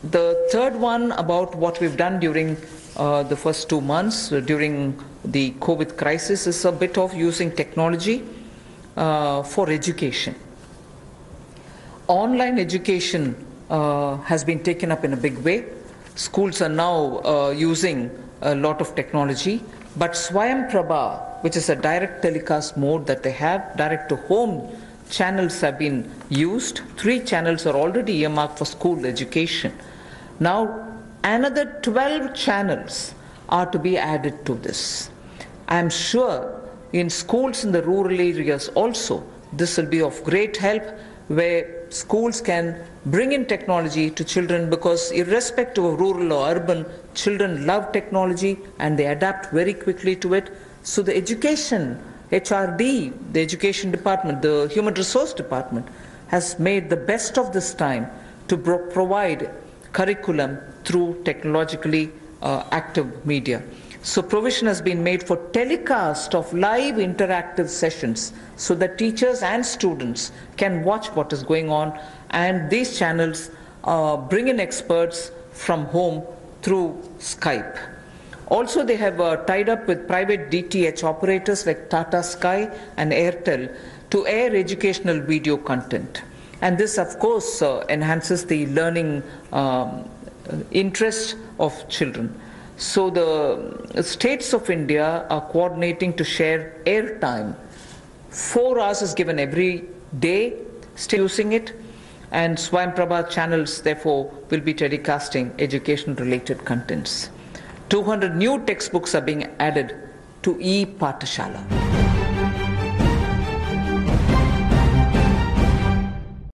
The third one about what we've done during the first 2 months during the COVID crisis is a bit of using technology for education. Online education has been taken up in a big way. Schools are now using a lot of technology, but Swayam Prabha, which is a direct telecast mode that they have, direct to home channels have been used. 3 channels are already earmarked for school education. Now another 12 channels are to be added to this. I am sure in schools in the rural areas also this will be of great help, where schools can bring in technology to children, because irrespective of rural or urban, children love technology and they adapt very quickly to it. So the education, HRD, the education department, the human resource department has made the best of this time to provide curriculum through technologically active media. So provision has been made for telecast of live interactive sessions so that teachers and students can watch what is going on, and these channels bring in experts from home through Skype. Also, they have tied up with private DTH operators like Tata Sky and Airtel to air educational video content. And this, of course, enhances the learning interest of children. So the states of India are coordinating to share airtime. 4 hours is given every day, still using it, and Swayam Prabha channels therefore will be telecasting education related contents. 200 new textbooks are being added to e-Pathshala.